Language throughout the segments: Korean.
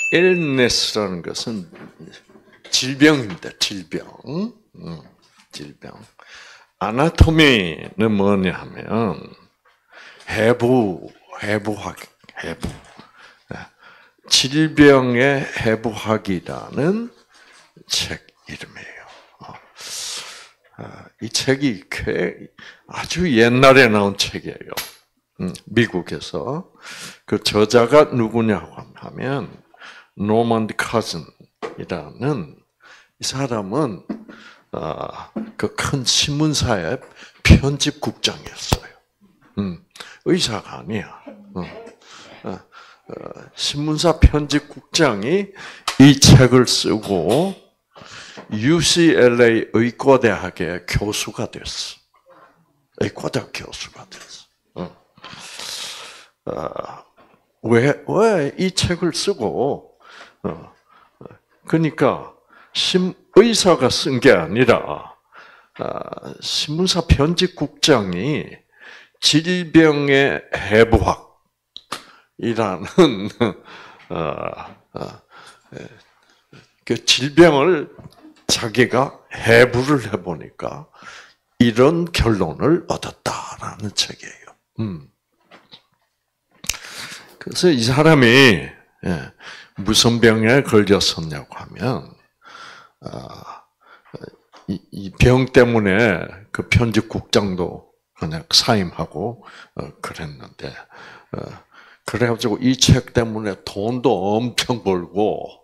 illness라는 것은 질병입니다. 질병. 아나토미는 뭐냐 하면 해부학. 질병의 해부학이라는 책 이름이에요. 이 책이 아주 옛날에 나온 책이에요. 미국에서. 그 저자가 누구냐고 하면 노먼드 카즌이라는 이 사람은 그 큰 신문사의 편집국장이었어요. 의사가 아니야. 신문사 편집국장이 이 책을 쓰고 UCLA 의과대학의 교수가 됐어. 의과대학 교수가 됐어. 왜 이 책을 쓰고? 그러니까 의사가 쓴 게 아니라 신문사 편집국장이 질병의 해부학이라는 그 질병을 자기가 해부를 해보니까 이런 결론을 얻었다라는 책이에요. 그래서 이 사람이 무슨 병에 걸렸었냐고 하면 이 병 때문에 그 편집국장도 그냥 사임하고 그랬는데 그래가지고 이 책 때문에 돈도 엄청 벌고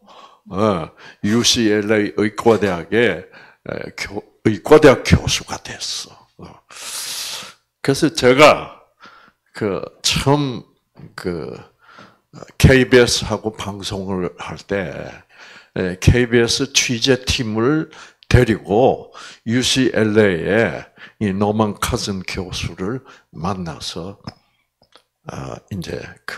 UCLA 의과대학의 의과대학 교수가 됐어. 그래서 제가 처음 KBS하고 방송을 할 때 KBS 취재팀을 데리고 UCLA에 이 노먼 카즌 교수를 만나서 이제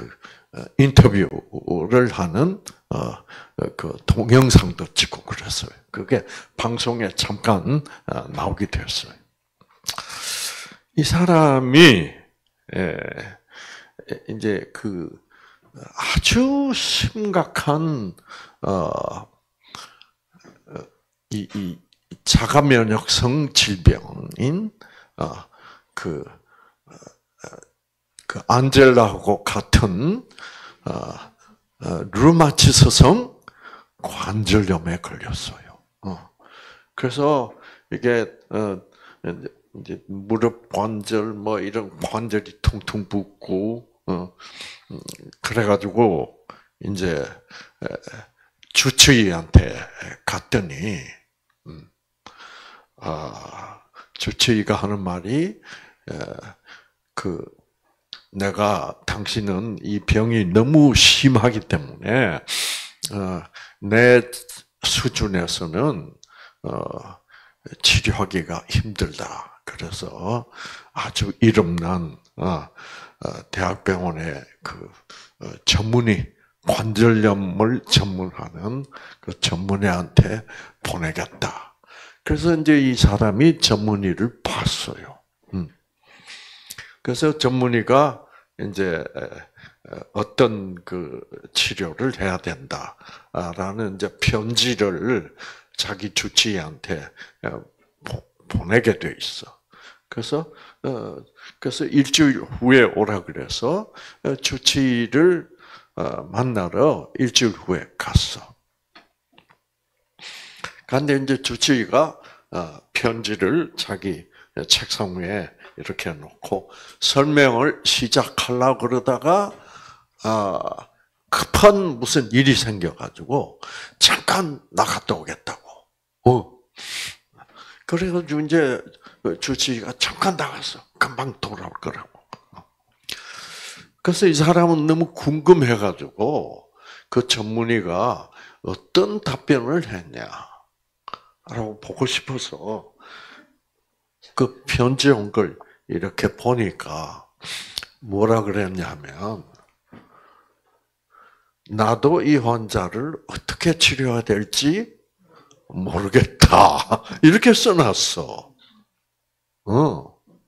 인터뷰를 하는 그 동영상도 찍고 그랬어요. 그게 방송에 잠깐 나오게 됐어요. 이 사람이 이제 아주 심각한 이 자가 면역성 질병인 그 안젤라하고 같은 류마티스성 관절염에 걸렸어요. 그래서 이게 이제 무릎 관절 뭐 이런 관절이 퉁퉁 붓고 그래가지고 이제 주치의한테 갔더니 주치의가 하는 말이 내가 당신은 이 병이 너무 심하기 때문에 내 수준에서는 치료하기가 힘들다. 그래서 아주 이름난 대학병원의 전문의 관절염을 전문하는 그 전문의한테 보내겠다. 그래서 이제 이 사람이 전문의를 봤어요. 그래서 전문의가 이제 어떤 치료를 해야 된다라는 이제 편지를 자기 주치의한테 보내게 돼 있어. 그래서 일주일 후에 오라 그래서 주치의를 만나러 일주일 후에 갔어. 근데 이제 주치의가 편지를 자기 책상 위에 이렇게 놓고 설명을 시작하려고 그러다가 급한 무슨 일이 생겨가지고 잠깐 나갔다 오겠다고. 그래가지고 이제 주치의가 잠깐 나갔어. 금방 돌아올 거라고. 그래서 이 사람은 너무 궁금해가지고 그 전문의가 어떤 답변을 했냐라고 보고 싶어서 그 편지 온 걸 이렇게 보니까 뭐라 그랬냐면 나도 이 환자를 어떻게 치료해야 될지 모르겠다. 이렇게 써놨어.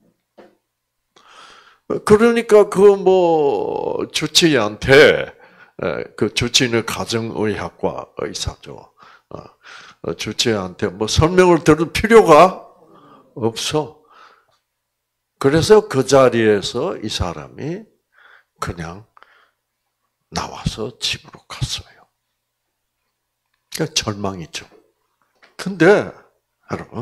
그러니까 주치의한테 그 주치의는 가정의학과 의사죠. 주치의한테 뭐 설명을 들을 필요가 없어. 그래서 그 자리에서 이 사람이 그냥 나와서 집으로 갔어요. 그러니까 절망이죠. 근데 여러분,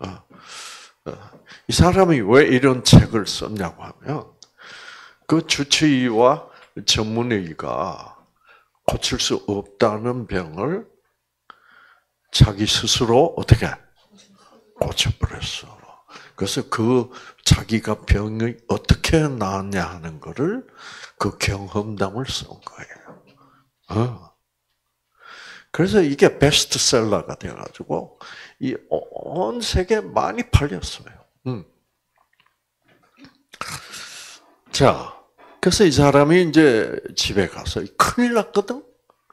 이 사람이 왜 이런 책을 썼냐고 하면 그 주치의와 전문의가 고칠 수 없다는 병을 자기 스스로 어떻게 고쳐버렸어. 그래서 그 자기가 병이 어떻게 나았냐 하는 거를 그 경험담을 쓴 거예요. 그래서 이게 베스트셀러가 돼가지고 이 온 세계에 많이 팔렸어요. 자, 그래서 이 사람이 이제 집에 가서 큰일 났거든.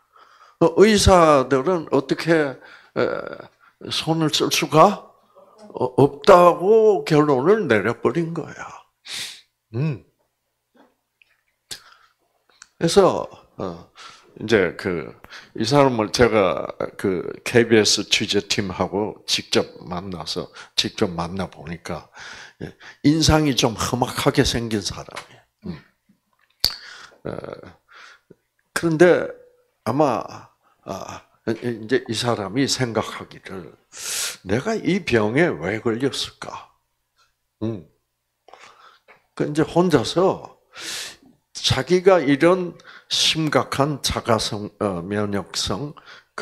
의사들은 어떻게 손을 쓸 수가 없다고 결론을 내려버린 거야. 그래서 이제 이 사람을 제가 KBS 취재팀하고 직접 만나 보니까 인상이 좀 험악하게 생긴 사람이에요. 그런데 아마 이제 이 사람이 생각하기를 내가 이 병에 왜 걸렸을까? 그 이제 혼자서 자기가 이런 심각한 자가성 면역성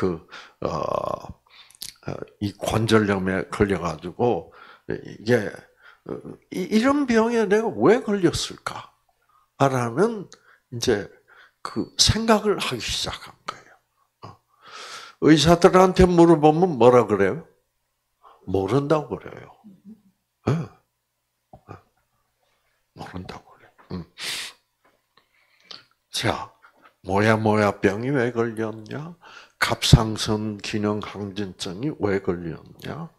이 관절염에 걸려가지고 이게 이런 병에 내가 왜 걸렸을까? 라는 이제 그 생각을 하기 시작한 거예요. 의사들한테 물어보면 뭐라 그래요? 모른다고 그래요. 모른다고 그래요. 자, 뭐야 병이 왜 걸렸냐? 갑상선 기능 항진증이 왜 걸렸냐?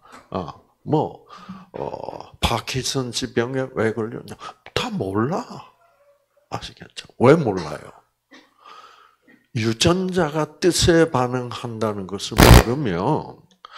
파킨슨스 병에 왜 걸렸냐? 다 몰라. 아시겠죠? 왜 몰라요? 유전자가 뜻에 반응한다는 것을 모르면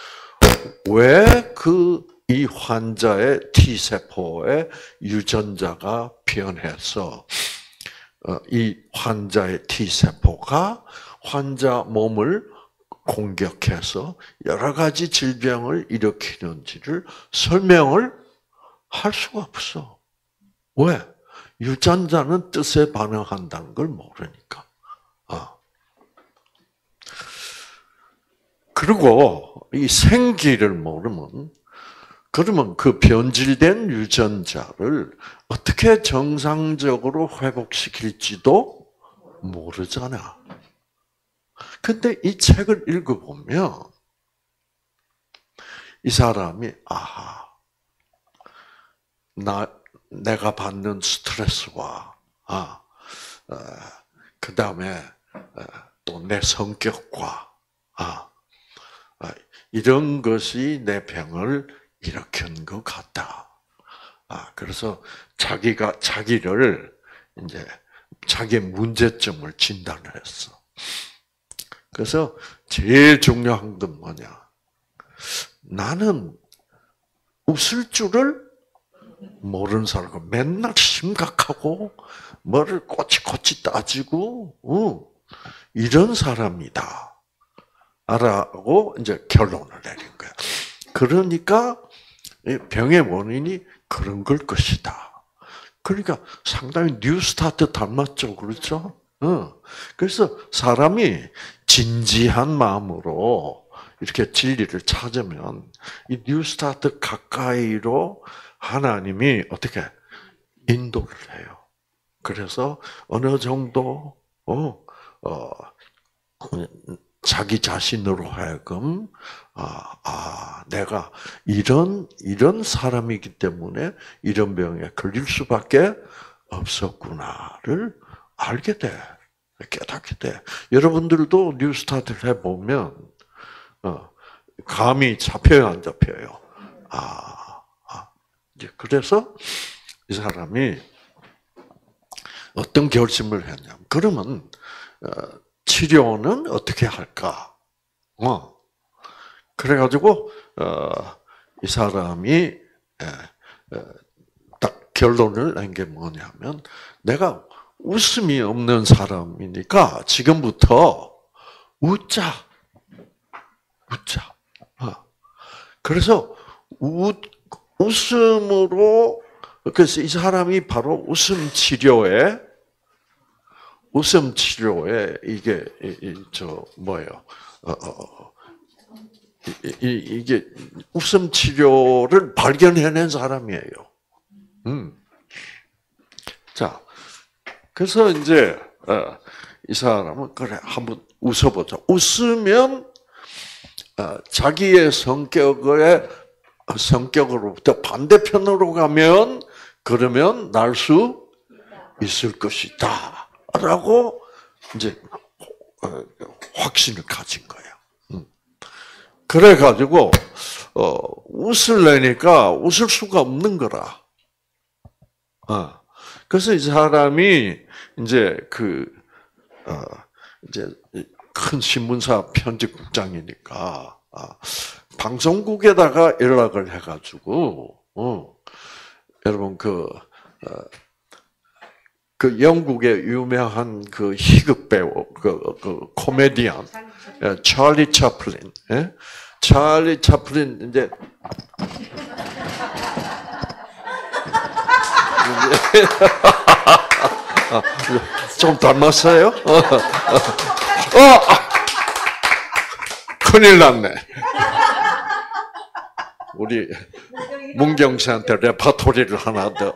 왜 이 환자의 T세포의 유전자가 변해서 이 환자의 T세포가 환자 몸을 공격해서 여러 가지 질병을 일으키는지를 설명을 할 수가 없어. 왜? 유전자는 뜻에 반응한다는 걸 모르니까. 그리고 이 생기를 모르면 그러면 그 변질된 유전자를 어떻게 정상적으로 회복시킬지도 모르잖아. 근데 이 책을 읽어보면 이 사람이 내가 받는 스트레스와 그 다음에 또 내 성격과 이런 것이 내 병을 일으킨 것 같다. 그래서 자기가 자기를 이제 자기의 문제점을 진단을 했어. 그래서 제일 중요한 건 뭐냐? 나는 웃을 줄을 모르는 사람이고 맨날 심각하고 뭐를 꼬치꼬치 따지고 이런 사람이다. 라고 이제 결론을 내린 거야. 그러니까 병의 원인이 그런 걸 것이다. 그러니까 상당히 뉴스타트 닮았죠, 그렇죠? 그래서 사람이 진지한 마음으로 이렇게 진리를 찾으면 이 뉴스타트 가까이로 하나님이 어떻게 인도를 해요. 그래서 어느 정도 자기 자신으로 하여금 내가 이런 사람이기 때문에 이런 병에 걸릴 수밖에 없었구나를 알게 돼. 깨닫게 돼. 여러분들도 뉴스타트를 해보면 감이 잡혀요, 안 잡혀요? 이제 그래서 이 사람이 어떤 결심을 했냐면, 그러면 치료는 어떻게 할까? 그래가지고 이 사람이 딱 결론을 낸 게 뭐냐면, 내가 웃음이 없는 사람이니까 지금부터 웃자. 그래서 웃음으로, 그래서 이 사람이 바로 웃음 치료에 이게 뭐예요? 이게 웃음 치료를 발견해낸 사람이에요. 자, 그래서 이제 이 사람은 그래 한번 웃어보자. 웃으면 자기의 성격으로부터 반대편으로 가면 그러면 날 수 있을 것이다. 라고 이제 확신을 가진 거예요. 그래가지고 웃으려니까 웃을 수가 없는 거라. 그래서 이 사람이 이제 이제 큰 신문사 편집국장이니까 방송국에다가 연락을 해가지고 여러분 그 영국의 유명한 그 희극 배우 그 코미디언 찰리 채플린, 찰리 채플린 이제 좀 닮았어요? 큰일 났네. 우리 문경 씨한테 레파토리를 하나 더.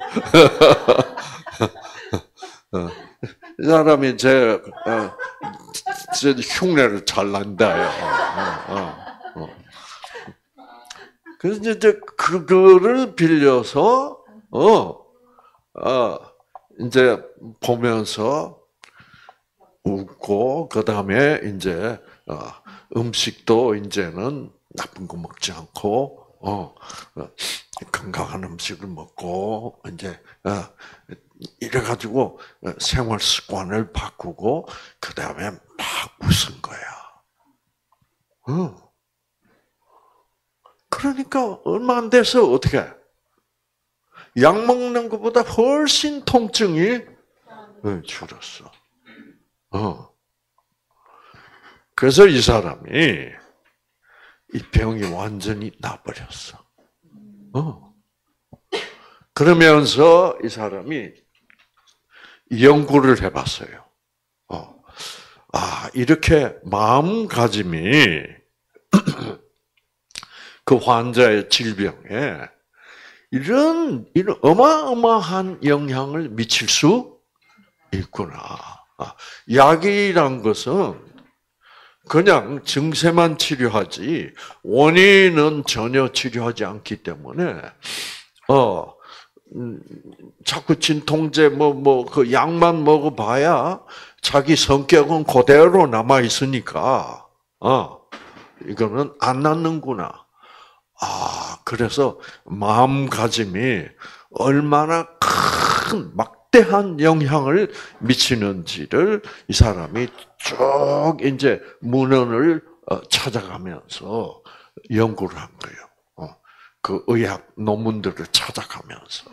이 사람이 제 흉내를 잘 난다요. 그래서 이제 그거를 빌려서 이제 보면서 웃고, 그 다음에 이제 음식도 이제는 나쁜 거 먹지 않고 건강한 음식을 먹고 이제 이래가지고 생활 습관을 바꾸고 그 다음에 막 웃은 거야. 그러니까 얼마 안 돼서 어떻게 약 먹는 것보다 훨씬 통증이 줄었어. 그래서 이 사람이 이 병이 완전히 나버렸어. 그러면서 이 사람이 연구를 해봤어요. 이렇게 마음가짐이 그 환자의 질병에 이런 어마어마한 영향을 미칠 수 있구나. 약이란 것은 그냥 증세만 치료하지 원인은 전혀 치료하지 않기 때문에 자꾸 진통제 그 약만 먹어봐야 자기 성격은 그대로 남아 있으니까 이거는 안 낫는구나. 그래서 마음가짐이 얼마나 큰 막대한 영향을 미치는지를 이 사람이 쭉 이제 문헌을 찾아가면서 연구를 한 거예요. 그 의학 논문들을 찾아가면서.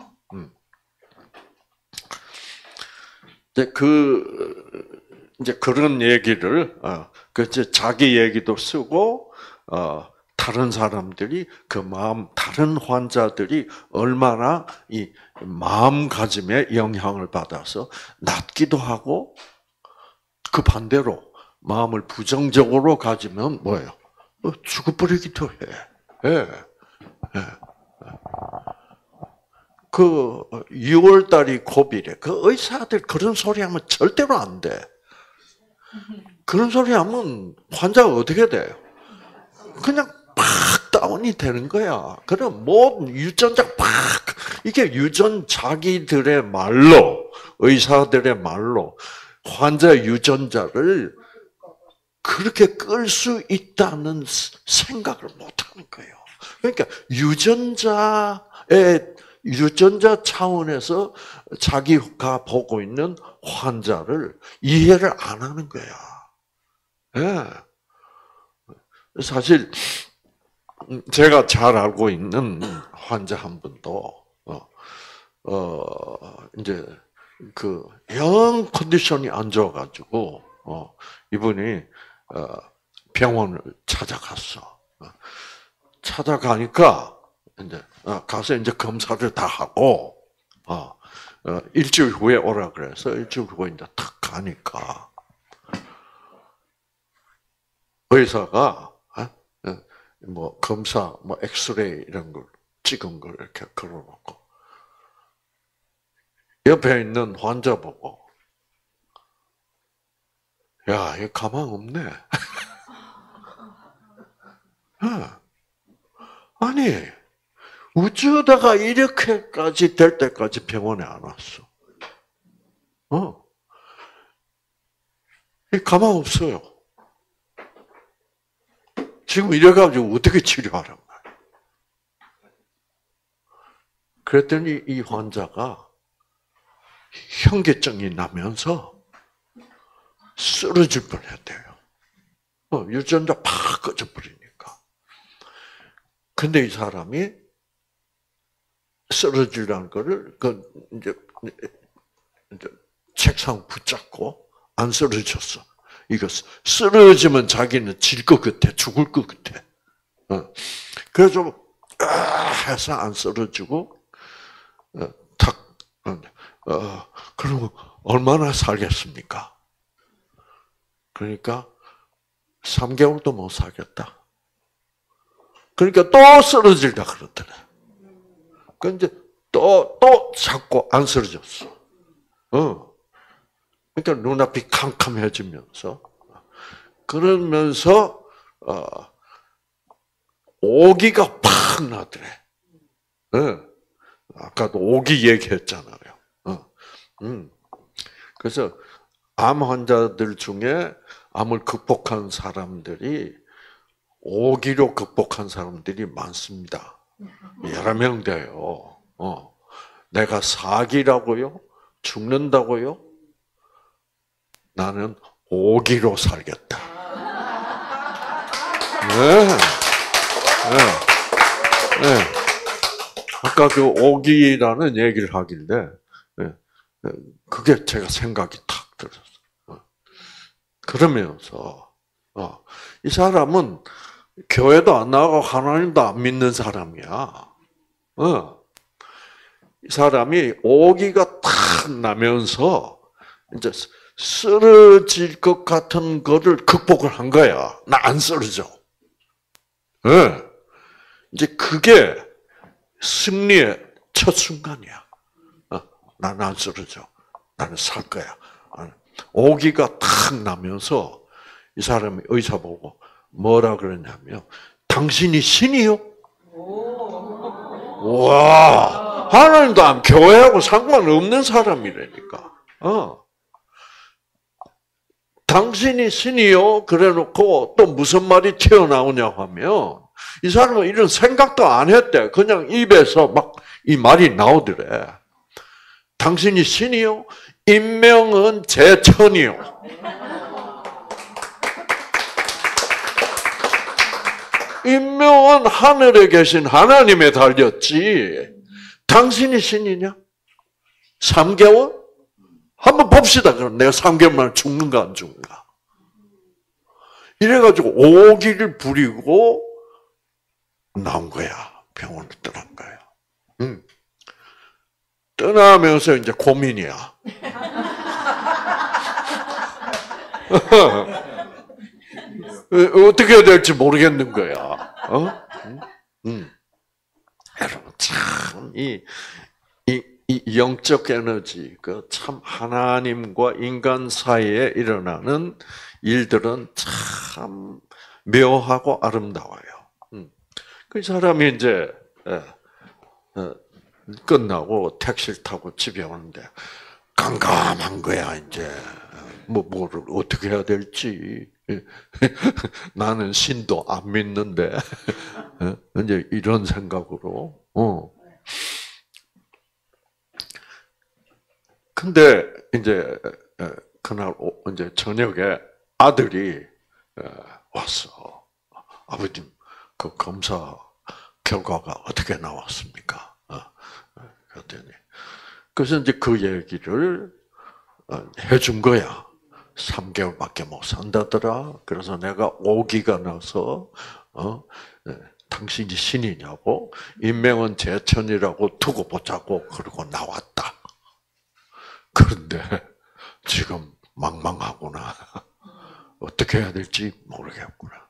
이제 그런 얘기를, 이제 자기 얘기도 쓰고, 다른 사람들이 다른 환자들이 얼마나 이 마음가짐에 영향을 받아서 낫기도 하고, 그 반대로 마음을 부정적으로 가지면 뭐예요? 죽어버리기도 해. 그 6월달이 고비래. 그 의사들 그런 소리 하면 절대로 안 돼. 그런 소리 하면 환자가 어떻게 돼요? 그냥 팍 다운이 되는 거야. 그럼 유전자 이게 자기들의 말로, 의사들의 말로 환자 유전자를 그렇게 끌 수 있다는 생각을 못 하는 거예요. 그러니까 유전자 차원에서 자기가 보고 있는 환자를 이해를 안 하는 거야. 예. 사실 제가 잘 알고 있는 환자 한 분도 이제 영 컨디션이 안 좋아가지고 이분이 병원을 찾아갔어. 찾아가니까 이제 가서 이제 검사를 다 하고 일주일 후에 오라 그래서 일주일 후에 이제 탁 가니까 의사가 뭐 검사, 뭐 엑스레이 이런 걸 찍은 걸 이렇게 걸어놓고 옆에 있는 환자 보고 야, 얘 가망 없네. 아니 어쩌다가 이렇게까지 될 때까지 병원에 안 왔어. 이 가망 없어요. 지금 이래가지고 어떻게 치료하란 말이야. 그랬더니 이 환자가 현기증이 나면서 쓰러질 뻔했대요. 유전자 팍 꺼져버리니까. 근데 이 사람이 쓰러지라는 거를 이제 책상 붙잡고 안 쓰러졌어. 이거 쓰러지면 자기는 질 것 같아, 죽을 것 같아. 그래서 해서 안 쓰러지고 탁. 그러면 얼마나 살겠습니까? 그러니까 3개월도 못 살겠다. 그러니까 또 쓰러질다 그러더래. 근데 또 자꾸 안 쓰러졌어. 그러니까 눈앞이 캄캄해지면서 그러면서 오기가 팍 나더래. 아까도 오기 얘기했잖아요. 그래서 암 환자들 중에 암을 극복한 사람들이 오기로 극복한 사람들이 많습니다. 여러 명 돼요. 내가 사기라고요? 죽는다고요? 나는 오기로 살겠다. 네. 아까 그 오기라는 얘기를 하길래 그게 제가 생각이 탁 들었어요. 그러면서 이 사람은 교회도 안 나가고 하나님도 안 믿는 사람이야. 이 사람이 오기가 탁 나면서 이제 쓰러질 것 같은 거를 극복을 한 거야. 나 안 쓰러져. 이제 그게 승리의 첫 순간이야. 나는 안 쓰러져. 나는 살 거야. 오기가 탁 나면서 이 사람이 의사 보고 뭐라 그러냐면 당신이 신이요? 와, 하나님도 안 교회하고 상관없는 사람이라니까. 당신이 신이요? 그래놓고 또 무슨 말이 튀어나오냐 하면 이 사람은 이런 생각도 안 했대. 그냥 입에서 막 이 말이 나오더래. 당신이 신이요? 인명은 제 천이요. 인명은 하늘에 계신 하나님에 달렸지. 당신이 신이냐? 3개월? 한번 봅시다. 그럼 내가 3개월만 죽는가 안 죽는가. 이래가지고 오기를 부리고 나온 거야. 병원을 떠난 거야. 떠나면서 이제 고민이야. 어떻게 해야 될지 모르겠는 거야. 여러분 참 이 영적 에너지, 그 참 하나님과 인간 사이에 일어나는 일들은 참 묘하고 아름다워요. 그 사람이 이제 끝나고 택시를 타고 집에 오는데 깜깜한 거야. 이제 뭐를 어떻게 해야 될지. 나는 신도 안 믿는데 이제 이런 생각으로. 근데 이제 그날 이제 저녁에 아들이 왔어. 아버님, 그 검사 결과가 어떻게 나왔습니까? 그랬더니 그래서 이제 그 얘기를 해준 거야. 3개월밖에 못 산다더라. 그래서 내가 오기가 나서 당신이 신이냐고 인명은 제천이라고 두고 보자고 그러고 나왔다. 그런데 지금 망망하구나. 어떻게 해야 될지 모르겠구나.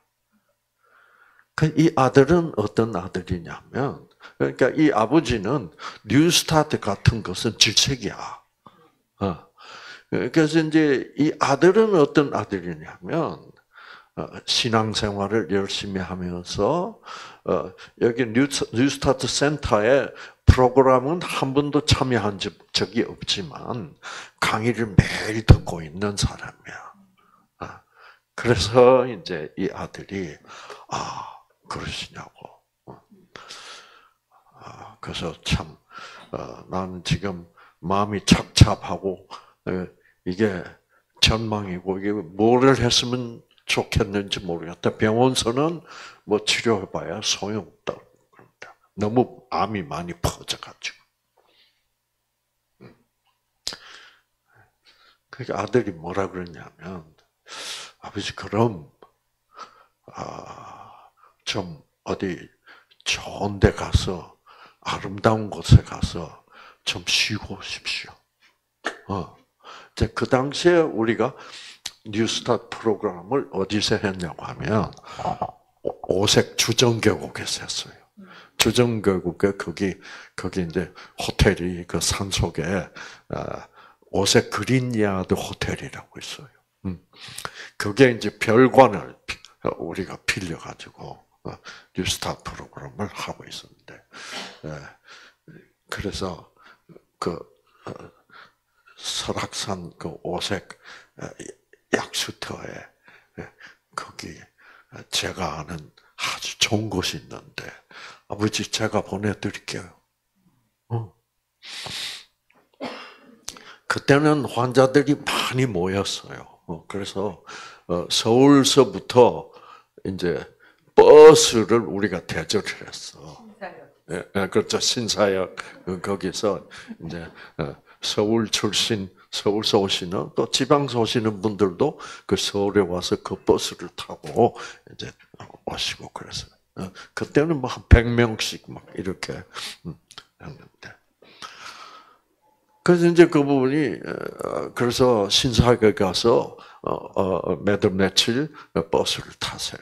이 아들은 어떤 아들이냐면, 그러니까 이 아버지는 뉴스타트 같은 것은 질색이야. 그래서 이제 이 아들은 어떤 아들이냐면, 신앙생활을 열심히 하면서, 여기 뉴스타트 센터에 프로그램은 한 번도 참여한 적이 없지만, 강의를 매일 듣고 있는 사람이야. 그래서 이제 이 아들이, 그러시냐고. 그래서 참, 나는 지금 마음이 착잡하고, 이게 전망이고, 이게 뭐를 했으면 좋겠는지 모르겠다. 병원서는 뭐 치료해봐야 소용없다고 그럽니다. 너무 암이 많이 퍼져가지고. 그러니까 아들이 뭐라 그러냐면, 아버지, 그럼, 좀 어디 좋은 데 가서, 아름다운 곳에 가서 좀 쉬고 오십시오. 그 당시에 우리가 뉴스타트 프로그램을 어디서 했냐고 하면, 오색 주정계곡에서 했어요. 주정계곡에 거기 이제 호텔이 그 산속에, 오색 그린야드 호텔이라고 있어요. 그게 이제 별관을 우리가 빌려가지고 뉴스타트 프로그램을 하고 있었는데, 그래서 그 설악산 그 오색 약수터에 거기 제가 아는 아주 좋은 곳이 있는데, 아버지 제가 보내드릴게요. 그때는 환자들이 많이 모였어요. 그래서 서울서부터 이제 버스를 우리가 대절을 했어. 신사역. 그렇죠. 신사역 거기서 이제 서울 출신, 서울서 오시는 또 지방서 오시는 분들도 그 서울에 와서 그 버스를 타고 이제 오시고 그랬어요. 그때는 뭐 한 100명씩 막 이렇게 했는데. 그래서 이제 그 부분이 그래서 신사역에 가서 며칠 버스를 타세요.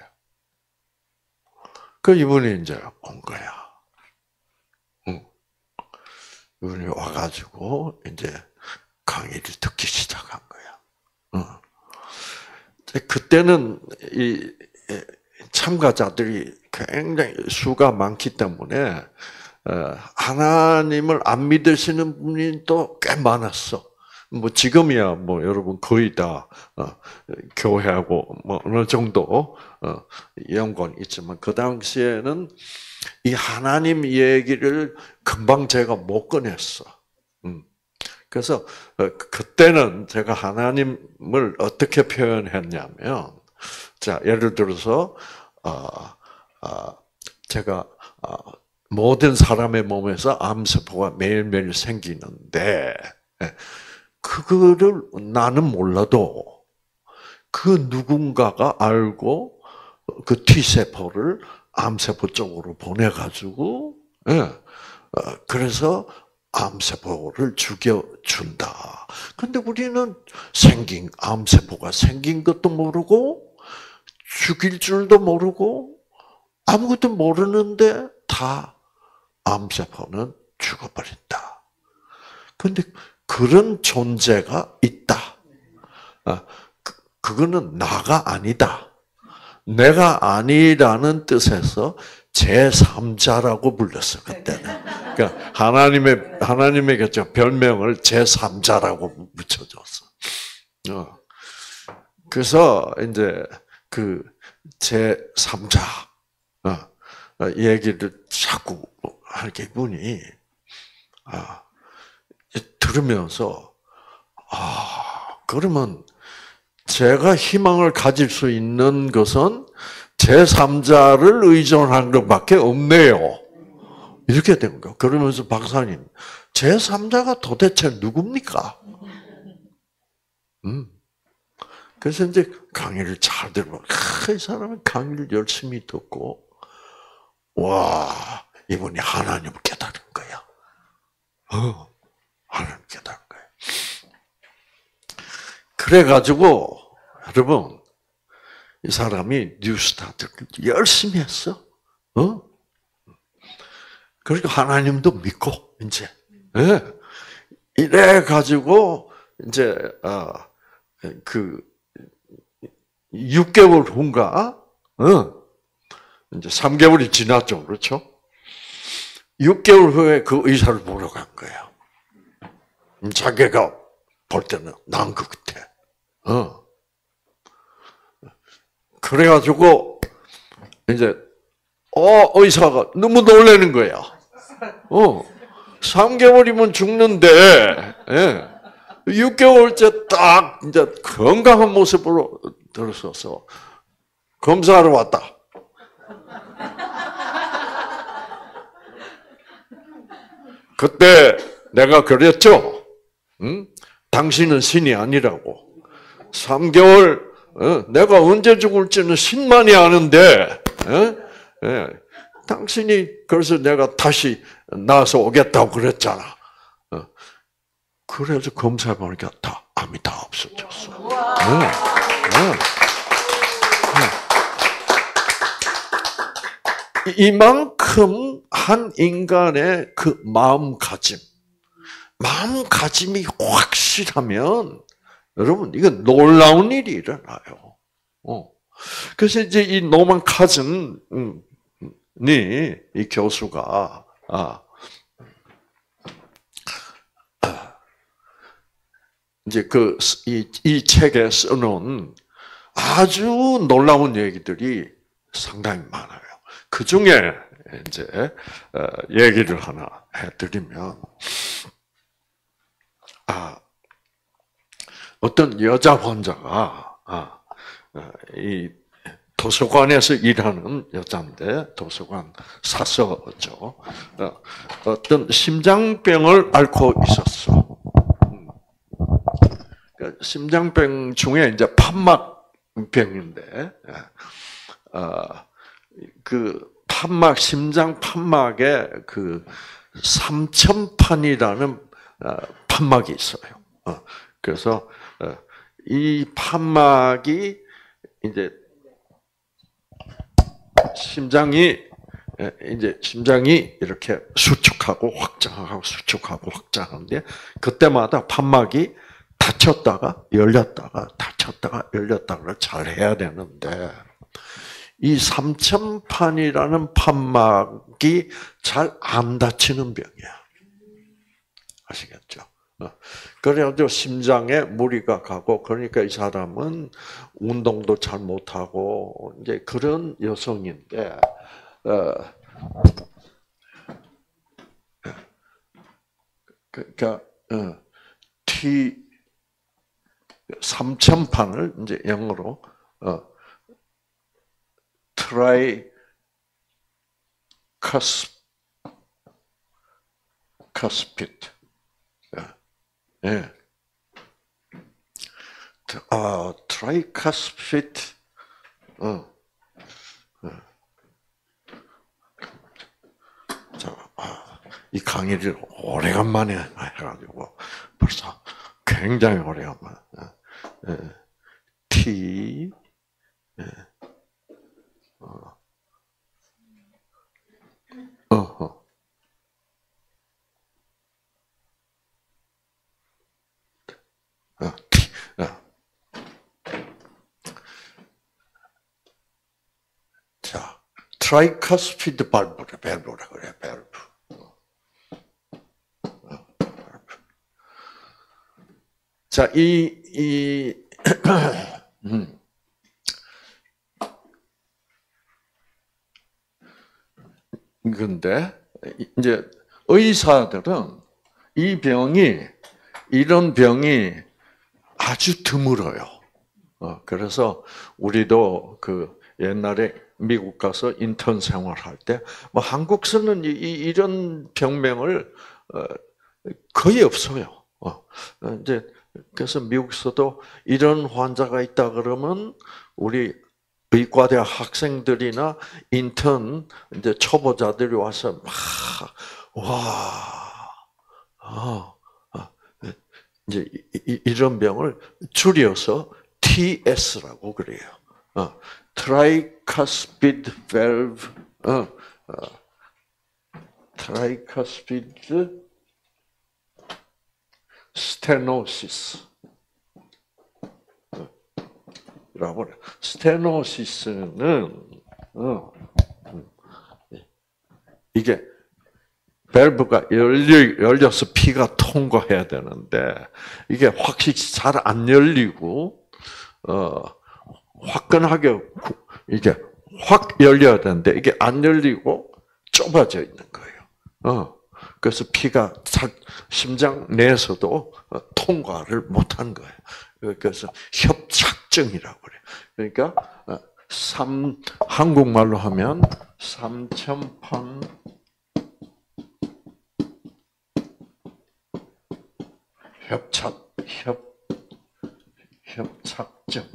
그 이분이 이제 온 거야. 이분이 와가지고 이제 강의를 듣기 시작한 거야. 그때는 이 참가자들이 굉장히 수가 많기 때문에 하나님을 안 믿으시는 분이 또 꽤 많았어. 뭐 지금이야 뭐 여러분 거의 다 교회하고 뭐 어느 정도 연관이 있지만 그 당시에는 이 하나님 얘기를 금방 제가 못 꺼냈어. 그래서 그때는 제가 하나님을 어떻게 표현했냐면, 자 예를 들어서 제가 모든 사람의 몸에서 암세포가 매일매일 생기는데, 그거를 나는 몰라도 그 누군가가 알고 그 T세포를 암세포 쪽으로 보내가지고, 그래서 암세포를 죽여준다. 근데 우리는 암세포가 생긴 것도 모르고, 죽일 줄도 모르고, 아무것도 모르는데 다 암세포는 죽어버린다. 근데 그런 존재가 있다. 그거는 나가 아니다. 내가 아니라는 뜻에서 제3자라고 불렀어, 그때는. 그러니까 하나님에게 별명을 제3자라고 붙여줬어. 그래서 이제 그 제3자 얘기를 자꾸 하게 보니 들으면서 그러면 제가 희망을 가질 수 있는 것은 제3자를 의존하는 것밖에 없네요. 이렇게 된 거예요. 그러면서 박사님, 제3자가 도대체 누굽니까? 그래서 이제 강의를 잘 들어. 이 사람은 강의를 열심히 듣고, 와, 이분이 하나님을 깨달은 거야. 하나님 깨달은 거야. 그래가지고, 여러분, 이 사람이 뉴스타트를 열심히 했어. 그러니까 하나님도 믿고, 이제. 이래가지고, 이제, 6개월 후인가? 이제 3개월이 지났죠. 그렇죠? 6개월 후에 그 의사를 보러 간 거예요. 자기가 볼 때는 난 것 같아. 그래가지고, 이제, 의사가 너무 놀라는 거야. 3개월이면 죽는데, 6개월째 딱, 이제 건강한 모습으로 들어서서, 검사하러 왔다. 그때 내가 그랬죠? 당신은 신이 아니라고. 3개월, 내가 언제 죽을지는 신만이 아는데, 당신이, 그래서 내가 다시 나와서 오겠다고 그랬잖아. 그래서 검사해보니까 암이 다 없어졌어. 이만큼 한 인간의 그 마음가짐이 확실하면, 여러분, 이건 놀라운 일이 일어나요. 그래서 이제 이 노만 카즌이, 이 교수가, 이제 이 책에 써놓은 아주 놀라운 얘기들이 상당히 많아요. 그 중에 이제 얘기를 하나 해드리면, 어떤 여자 환자가 이 도서관에서 일하는 여자인데 도서관 사서죠. 어떤 심장병을 앓고 있었어. 심장병 중에 이제 판막병인데, 그 심장 판막에 그 삼천판이라는 판막이 있어요. 그래서 이 판막이 이제 심장이 이렇게 수축하고 확장하는데, 그때마다 판막이 닫혔다가 열렸다가 닫혔다가 열렸다가를 잘 해야 되는데, 이 삼천판이라는 판막이 잘 안 닫히는 병이야. 아시겠죠? 그래가지고 심장에 무리가 가고, 그러니까 이 사람은 운동도 잘 못하고, 이제 그런 여성인데, 그러니까, 삼천판을 이제 영어로, 트라이커스피드. 예. 트라이커스피드. 이 강의를 오래간만에 해가지고 벌써 굉장히 오래간만에. 자, 트라이커스피드 발브라 그래, 밸브. 자, 근데 이제 의사들은 이런 병이 아주 드물어요. 그래서 우리도 그 옛날에 미국 가서 인턴 생활할 때, 뭐 한국서는 이런 병명을 거의 없어요. 이제 그래서 미국에서도 이런 환자가 있다 그러면 우리 의과대 학생들이나 인턴 이제 초보자들이 와서 이제 이런 병을 줄여서 TS라고 그래요. Tricuspid valve, Tricuspid stenosis. 라고 그래. 스테노시스는 이게 밸브가 열려서 피가 통과해야 되는데 이게 확실히 잘 안 열리고 화끈하게 이게 확 열려야 되는데 이게 안 열리고 좁아져 있는 거예요. 그래서 피가 심장 내에서도 통과를 못한 거예요. 그래서 협착증이라고 그래요. 그러니까 한국말로 하면 삼천판 협착증.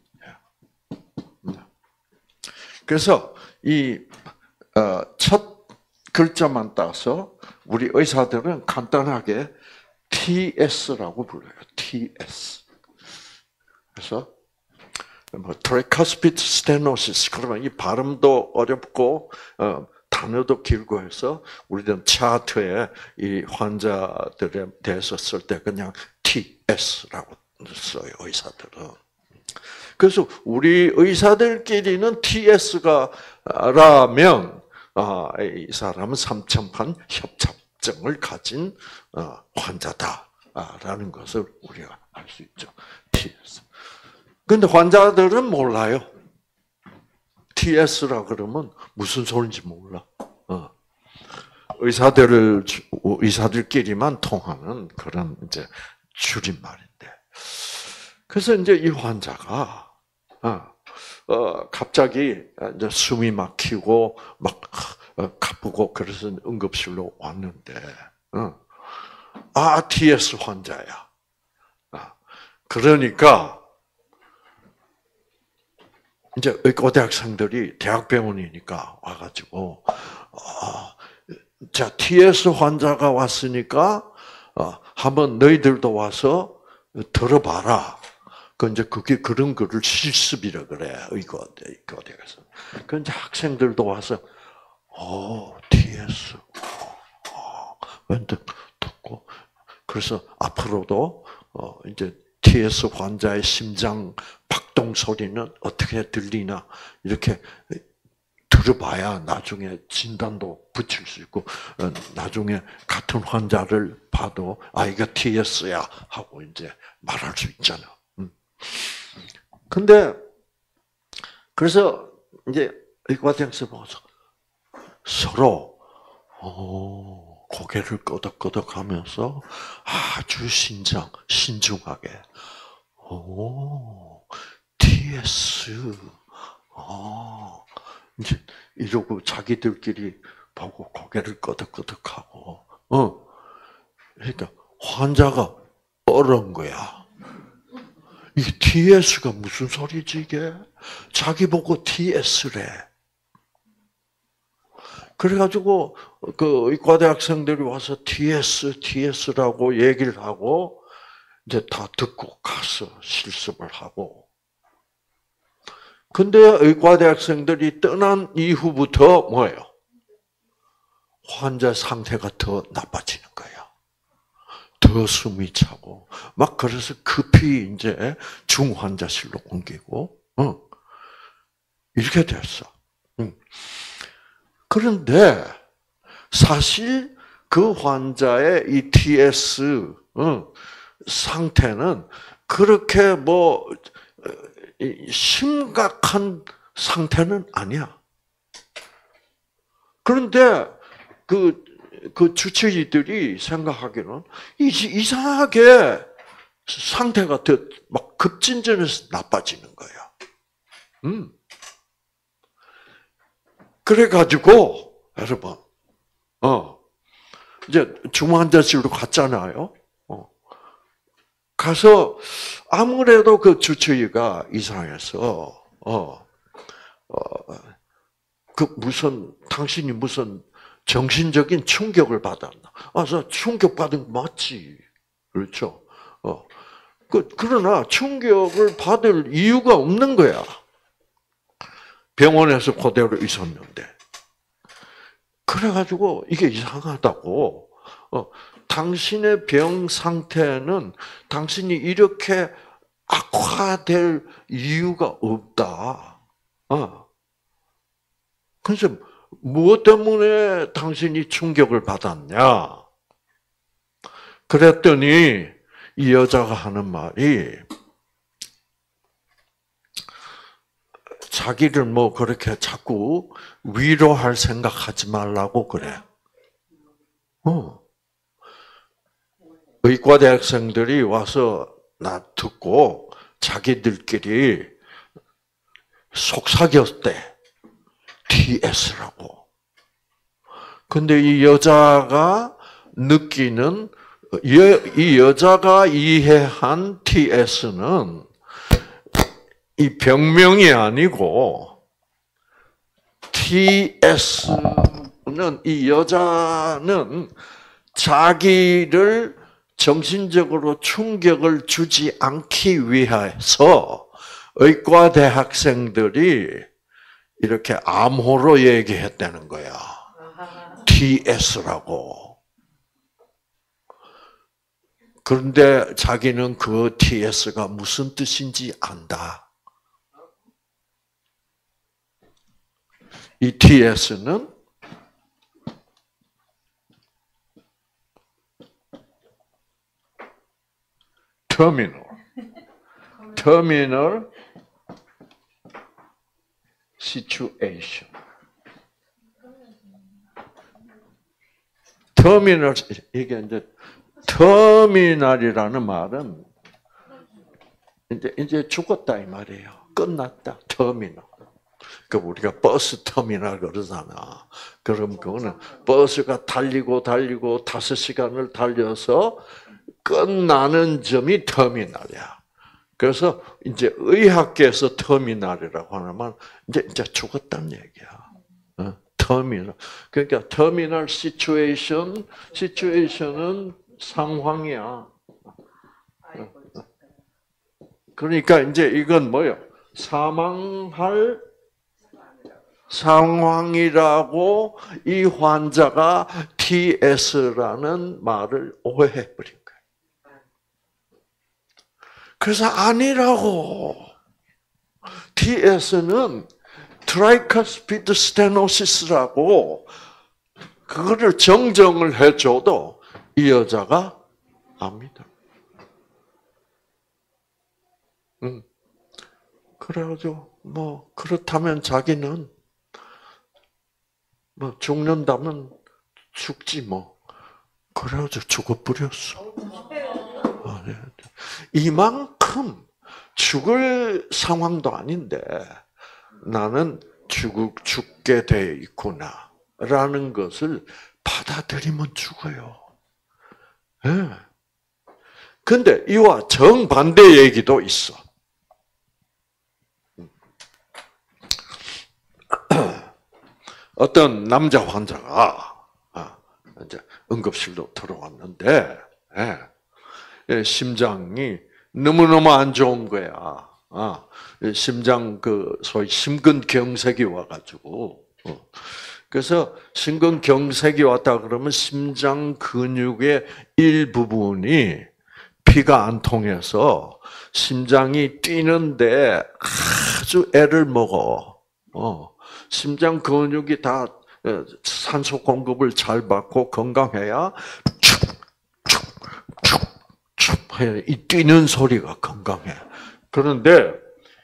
그래서 이 첫 글자만 따서 우리 의사들은 간단하게 TS라고 불러요. TS. 그래서 뭐 Tricuspid stenosis 그러면 이 발음도 어렵고 단어도 길고 해서 우리는 차트에 이 환자들에 대해서 쓸 때 그냥 TS라고 써요. 의사들은. 그래서 우리 의사들끼리는 TS가라면 이 사람은 삼천판 협착증을 가진 환자다라는 것을 우리가 알 수 있죠. TS. 근데 환자들은 몰라요. TS라 그러면 무슨 소리인지 몰라. 의사들끼리만 통하는 그런 이제 줄임말인데. 그래서 이제 이 환자가 갑자기 이제 숨이 막히고 막 가쁘고 그래서 응급실로 왔는데, TS 환자야. 그러니까 이제 의과대학생들이 대학병원이니까 와가지고 자 TS 환자가 왔으니까 한번 너희들도 와서 들어봐라. 이제 그게 그런 거를 실습이라 그래 의과대학에서. 그 이제 학생들도 와서 TS 듣고 그래서 앞으로도 이제 TS 환자의 심장 박동 소리는 어떻게 들리나 이렇게 들어봐야 나중에 진단도 붙일 수 있고 나중에 같은 환자를 봐도 이거 TS야 하고 이제 말할 수 있잖아. 근데 그래서 이제 의과대학에서 보고서 서로 고개를 끄덕끄덕하면서 아주 신중하게 TS 이제 이러고 자기들끼리 보고 고개를 끄덕끄덕하고 그러니까 환자가 얼은 거야. 이게 TS가 무슨 소리지 이게? 자기 보고 TS래. 그래가지고 그 의과대 학생들이 와서 TS라고 얘기를 하고 이제 다 듣고 가서 실습을 하고. 근데 의과대 학생들이 떠난 이후부터 뭐예요? 환자 상태가 더 나빠지는 거예요. 더 숨이 차고 막 그래서 급히 이제 중환자실로 옮기고 이렇게 됐어. 그런데 사실 그 환자의 이 TS 상태는 그렇게 뭐 심각한 상태는 아니야. 그런데 그 주치의들이 생각하기로는 이상하게 상태가 더 막 급진전해서 나빠지는 거야. 그래가지고 여러분, 이제 중환자실로 갔잖아요. 가서 아무래도 그 주치의가 이상해서 당신이 무슨 정신적인 충격을 받았나? 저 충격받은 거 맞지. 그렇죠. 그러나 충격을 받을 이유가 없는 거야. 병원에서 그대로 있었는데. 그래가지고 이게 이상하다고. 당신의 병 상태는 당신이 이렇게 악화될 이유가 없다. 그래서 무엇 때문에 당신이 충격을 받았냐? 그랬더니 이 여자가 하는 말이 자기를 뭐 그렇게 자꾸 위로할 생각하지 말라고 그래. 의과 대학생들이 와서 나 듣고 자기들끼리 속삭였대. TS라고. 근데 이 여자가 느끼는, 이 여자가 이해한 TS는 이 병명이 아니고 TS는 이 여자는 자기를 정신적으로 충격을 주지 않기 위해서 의과 대학생들이 이렇게 암호로 얘기했다는 거야. TS라고. 그런데 자기는 그 TS가 무슨 뜻인지 안다. 이 TS는 terminal situation. 터미널, 이게 이제 터미널이라는 말은 이제 죽었다 이 말이에요. 끝났다. 터미널. 그 우리가 버스 터미널 그러잖아. 그럼 그거는 버스가 달리고 5시간을 달려서 끝나는 점이 터미널이야. 그래서 이제 의학계에서 터미널이라고 하면 이제 죽었다는 얘기야. 터미널. 그러니까 터미널 시츄에이션은 상황이야. 그러니까 이제 이건 뭐요? 사망할 상황이라고 이 환자가 TS라는 말을 오해해 버린 거예요. 그래서 아니라고. TS는 트라이커스피드 스테노시스라고 그거를 정정을 해줘도 이 여자가 안 믿어. 그래가지고 뭐 그렇다면 자기는 뭐 죽는다면 죽지 뭐. 그래가지고 죽어버렸어. 이만큼 죽을 상황도 아닌데 나는 죽게 돼 있구나라는 것을 받아들이면 죽어요. 예. 근데 이와 정반대 얘기도 있어. 어떤 남자 환자가 이제 응급실로 들어왔는데 심장이 너무너무 안 좋은 거야. 심장 소위 심근경색이 와가지고 그래서 심근경색이 왔다 그러면 심장 근육의 일부분이 피가 안 통해서 심장이 뛰는데 아주 애를 먹어. 심장 근육이 다 산소 공급을 잘 받고 건강해야 이 뛰는 소리가 건강해. 그런데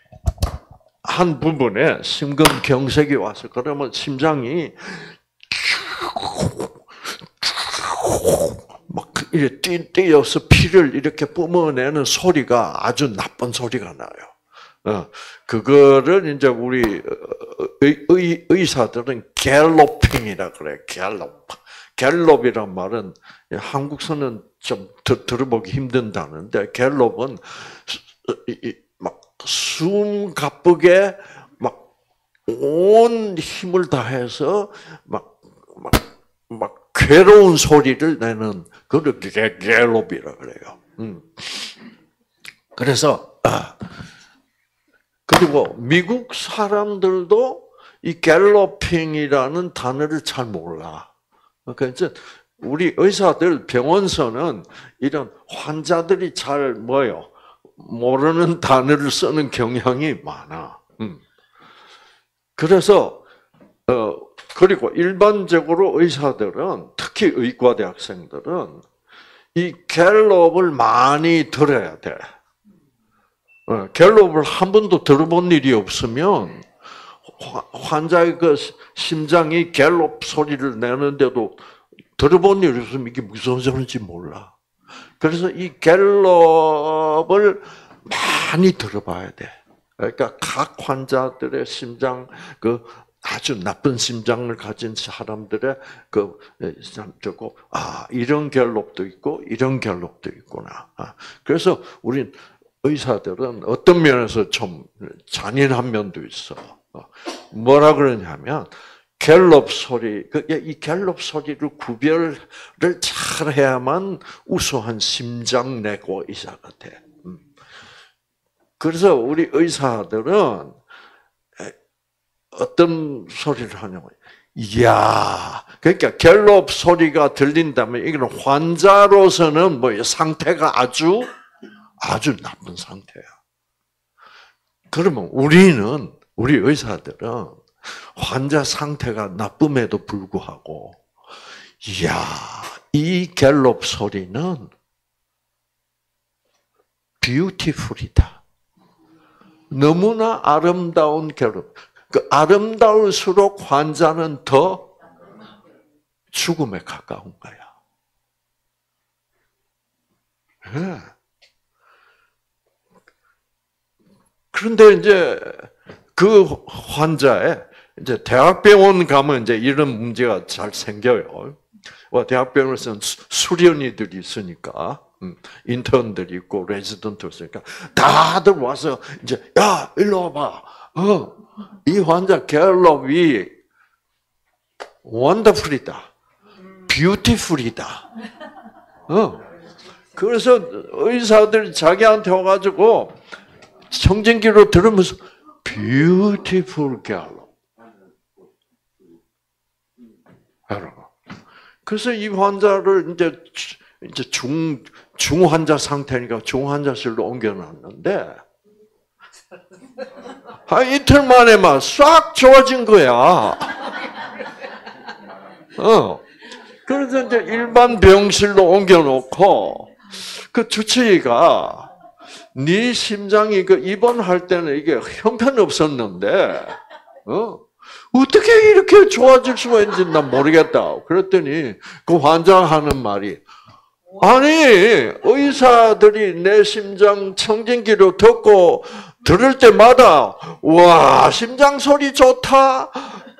한 부분에 심근경색이 와서 그러면 심장이 막 이렇게 띄어서 피를 이렇게 뿜어내는 소리가 아주 나쁜 소리가 나요. 그거를 이제 우리 의사들은 갤로핑이라 그래. 갤롭이란 말은 한국서는 좀 들어보기 힘든다는데 갤롭은 막 숨 가쁘게 막 온 힘을 다해서 막 괴로운 소리를 내는 그걸 갤롭이라 그래요. 그래서 그리고 미국 사람들도 이 갤로핑이라는 단어를 잘 몰라. 그러니까 우리 의사들 병원서는 이런 환자들이 잘 모르는 단어를 쓰는 경향이 많아. 그래서 그리고 일반적으로 의사들은 특히 의과대학생들은 이 갤롭을 많이 들어야 돼. 갤롭을 한 번도 들어본 일이 없으면 환자의 그 심장이 갤롭 소리를 내는데도 들어본 일이 없으면 이게 무슨 소리인지 몰라. 그래서 이 갤롭을 많이 들어봐야 돼. 그러니까 각 환자들의 심장 아주 나쁜 심장을 가진 사람들의 이런 갤롭도 있고 이런 갤롭도 있구나. 그래서 우린 의사들은 어떤 면에서 좀 잔인한 면도 있어. 뭐라 그러냐면 갤롭 소리, 이 갤롭 소리를 구별을 잘 해야만 우수한 심장 내과 의사가 돼. 그래서 우리 의사들은 어떤 소리를 하냐면, 이야, 그러니까 갤롭 소리가 들린다면 이건 환자로서는 상태가 아주 나쁜 상태야. 그러면 우리 의사들은 환자 상태가 나쁨에도 불구하고, 이야, 이 갤롭 소리는 뷰티풀이다. 너무나 아름다운 갤롭. 아름다울수록 환자는 더 죽음에 가까운 거야. 네. 그런데 이제 그 환자의 이제 대학병원 가면 이제 이런 문제가 잘 생겨요. 대학병원에서는 수련이들이 있으니까, 인턴들이 있고 레지던트 있으니까 다들 와서 이제 야 일로 와봐. 이 환자 갤롭이 원더풀이다, 뷰티풀이다. 그래서 의사들 자기한테 와가지고 청진기로 들으면서 뷰티풀 갤롭. 여러분. 그래서 이 환자를 이제 중환자 상태니까 중환자실로 옮겨놨는데, 이틀 만에 막 싹 좋아진 거야. 그래서 이제 일반 병실로 옮겨놓고, 그 주치의가, 네 심장이 입원할 때는 이게 형편없었는데, 어떻게 이렇게 좋아질 수가 있는지 난 모르겠다. 그랬더니 그 환자가 하는 말이, 아니, 의사들이 내 심장 청진기로 듣고 들을 때마다, 와, 심장 소리 좋다.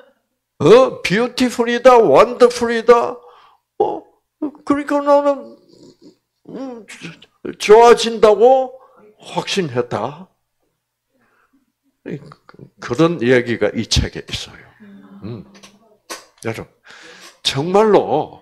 뷰티풀이다, 원더풀이다. 그러니까 나는 좋아진다고 확신했다. 그런 얘기가 이 책에 있어요. 여러분, 정말로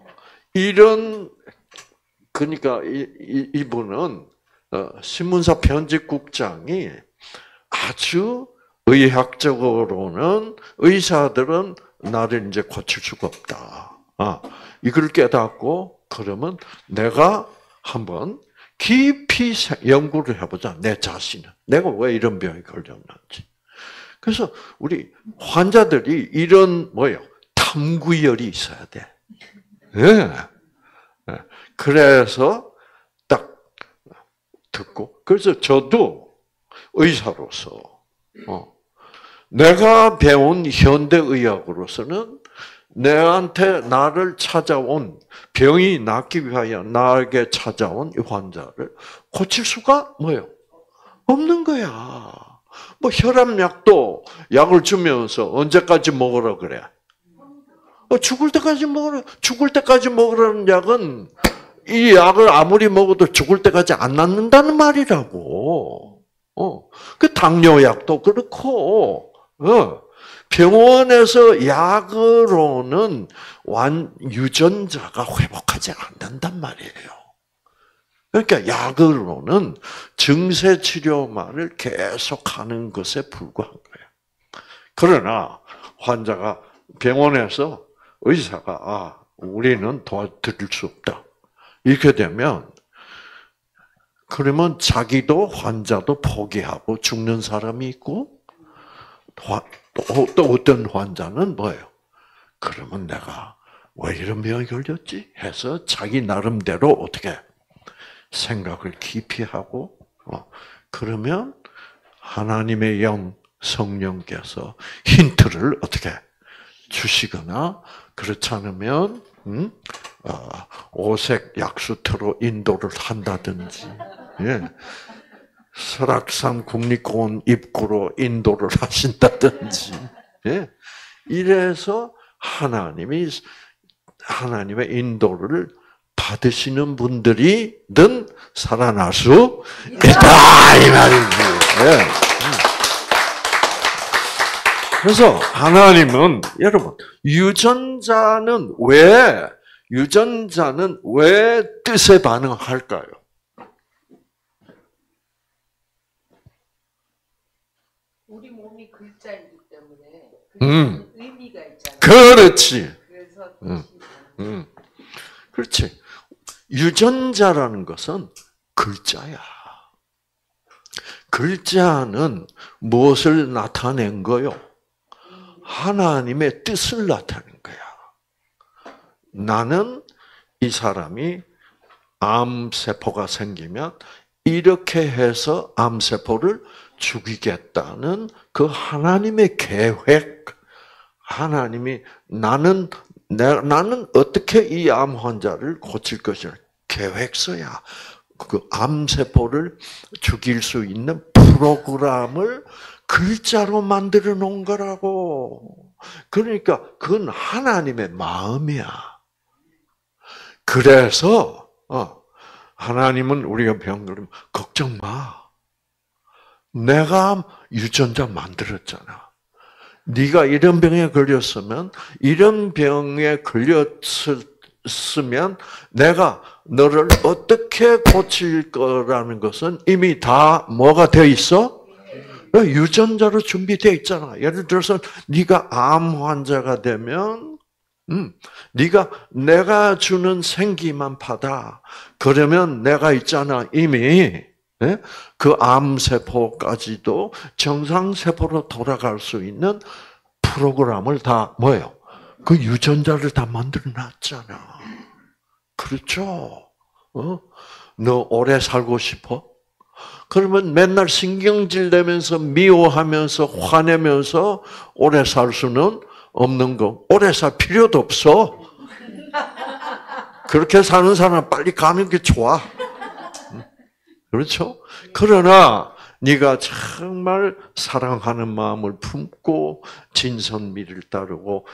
그러니까 이분은 신문사 편집국장이 아주 의학적으로는 의사들은 나를 이제 고칠 수가 없다. 이걸 깨닫고 그러면 내가 한번 깊이 연구를 해보자. 내 자신은 내가 왜 이런 병에 걸렸는지. 그래서 우리 환자들이 이런 탐구열이 있어야 돼. 네. 그래서 딱 듣고, 그래서 저도 의사로서 내가 배운 현대의학으로서는 내한테 나를 찾아온 병이 낫기 위하여 나에게 찾아온 이 환자를 고칠 수가 뭐예요? 없는 거야. 뭐 혈압약도 약을 주면서 언제까지 먹으라 그래? 죽을 때까지 먹으라. 죽을 때까지 먹으라는 약은 이 약을 아무리 먹어도 죽을 때까지 안 낫는다는 말이라고. 그 당뇨약도 그렇고, 병원에서 약으로는 유전자가 회복하지 않는단 말이에요. 그러니까 약으로는 증세 치료만을 계속하는 것에 불과한 거예요. 그러나 환자가 병원에서 의사가 우리는 도와드릴 수 없다. 이렇게 되면 그러면 자기도 환자도 포기하고 죽는 사람이 있고 또 어떤 환자는 뭐예요? 그러면 내가 왜 이런 병이 걸렸지? 해서 자기 나름대로 어떻게 생각을 깊이 하고 그러면 하나님의 영 성령께서 힌트를 어떻게 주시거나 그렇지 않으면 오색 약수터로 인도를 한다든지 설악산 국립공원 입구로 인도를 하신다든지 이래서 하나님의 인도를 받으시는 분들이든 살아날 수 있다 이 말이지. 그래서 하나님은 여러분 유전자는 왜 뜻에 반응할까요? 우리 몸이 글자이기 때문에 의미가 있잖아요. 그렇지. 그래서 그렇지. 유전자라는 것은 글자야. 글자는 무엇을 나타낸 거요? 하나님의 뜻을 나타낸 거야. 나는 이 사람이 암세포가 생기면 이렇게 해서 암세포를 죽이겠다는 그 하나님의 계획. 하나님이 나는 어떻게 이 암 환자를 고칠 것이냐. 계획서야. 그 암세포를 죽일 수 있는 프로그램을 글자로 만들어 놓은 거라고. 그러니까 그건 하나님의 마음이야. 그래서 하나님은 우리가 병 걸리면 걱정 마. 내가 유전자 만들었잖아. 네가 이런 병에 걸렸으면 이런 병에 걸렸으면 내가 너를 어떻게 고칠 거라는 것은 이미 다 뭐가 돼 있어? 유전자로 준비되어 있잖아. 예를 들어서 네가 암 환자가 되면 내가 주는 생기만 받아. 그러면 내가 있잖아. 이미 그 암세포까지도 정상세포로 돌아갈 수 있는 프로그램을 다 뭐예요? 그 유전자를 다 만들어 놨잖아. 그렇죠? 너 오래 살고 싶어? 그러면 맨날 신경질 내면서 미워하면서 화내면서 오래 살 수는 없는 거. 오래 살 필요도 없어. 그렇게 사는 사람은 빨리 가는 게 좋아. 그렇죠? 그러나 네가 정말 사랑하는 마음을 품고 진선미를 따르고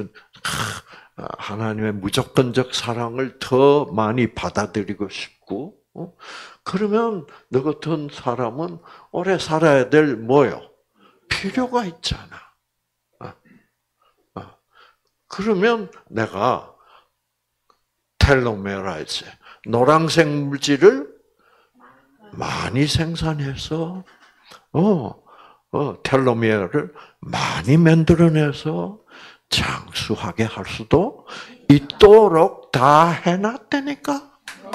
하나님의 무조건적 사랑을 더 많이 받아들이고 싶고 그러면 너 같은 사람은 오래 살아야 될 뭐요? 필요가 있잖아. 그러면 내가 텔로메라이즈 노란색 물질을 많이 생산해서 텔로메어를 많이 만들어내서 장수하게 할 수도 있도록 다 해놨다니까.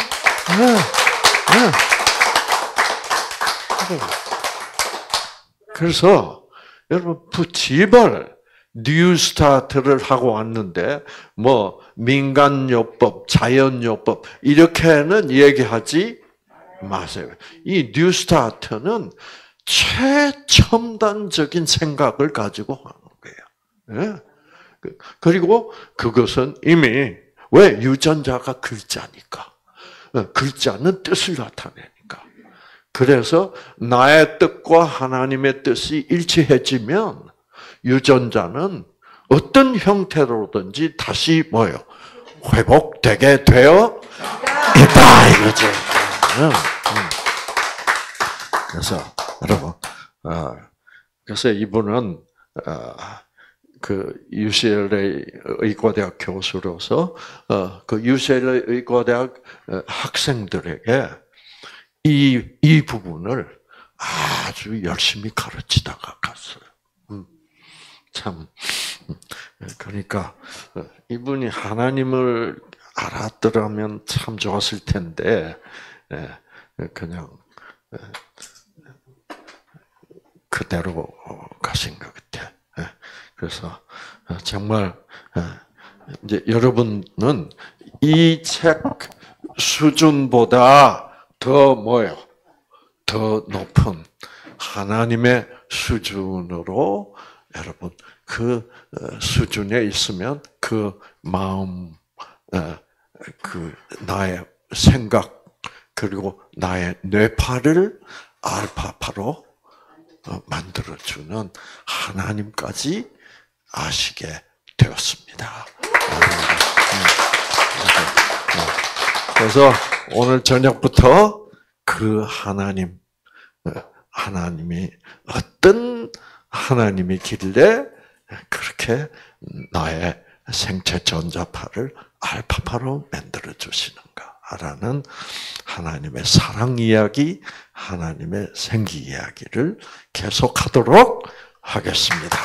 그래서 여러분 제발 뉴스타트를 하고 왔는데 뭐 민간요법, 자연요법 이렇게는 얘기하지 마세요. 이 뉴스타트는 최첨단적인 생각을 가지고 하는 거예요. 그리고 그것은 이미 왜 유전자가 글자니까. 글자는 뜻을 나타내니까. 그래서 나의 뜻과 하나님의 뜻이 일치해지면 유전자는 어떤 형태로든지 다시 뭐요? 회복되게 되어 있다 이거죠. 그래서 여러분, 그래서 이분은 그 UCLA 의과대학 교수로서 그 UCLA 의과대학 학생들에게 이 부분을 아주 열심히 가르치다가 갔어요. 참 그러니까 이분이 하나님을 알았더라면 참 좋았을 텐데 그냥 그대로 가신 것 같아. 그래서 정말 이제 여러분은 이 책 수준보다 더 뭐요? 더 높은 하나님의 수준으로 여러분 그 수준에 있으면 그 마음, 그 나의 생각 그리고 나의 뇌파를 알파파로 만들어주는 하나님까지 아시게 되었습니다. 그래서 오늘 저녁부터 그 하나님이 어떤 하나님이길래 그렇게 나의 생체 전자파를 알파파로 만들어 주시는가라는 하나님의 사랑 이야기, 하나님의 생기 이야기를 계속하도록 하겠습니다.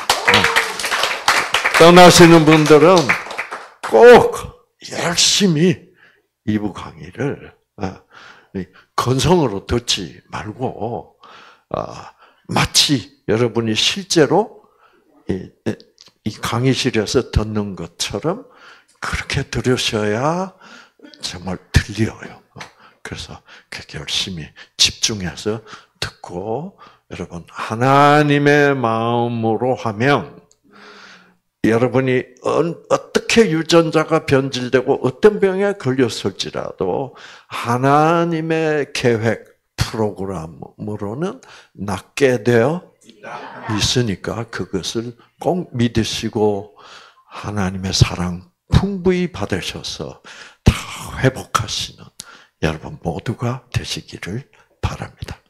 떠나시는 분들은 꼭 열심히 2부 강의를 건성으로 듣지 말고 마치 여러분이 실제로 이 강의실에서 듣는 것처럼 그렇게 들으셔야 정말 들려요. 그래서 그렇게 열심히 집중해서 듣고 여러분 하나님의 마음으로 하면 여러분이 어떻게 유전자가 변질되고 어떤 병에 걸렸을지라도 하나님의 계획 프로그램으로는 낫게 되어 있으니까 그것을 꼭 믿으시고 하나님의 사랑 풍부히 받으셔서 다 회복하시는 여러분 모두가 되시기를 바랍니다.